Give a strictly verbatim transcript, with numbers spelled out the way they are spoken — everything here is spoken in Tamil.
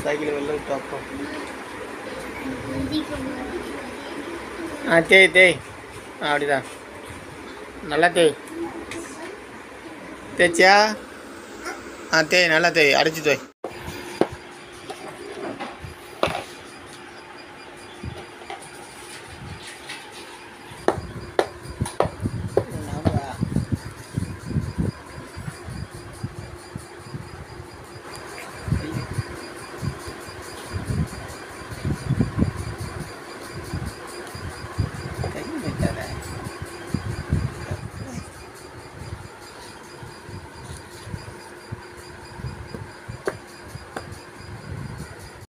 சைக்கிள் வெளில விட்டு அப்போ ஆ தேய் தேய் ஆ அப்படிதான் நல்லா தேய் தேய்ச்சியா ஆ தேய் நல்லா தேய் அடிச்சு தேய்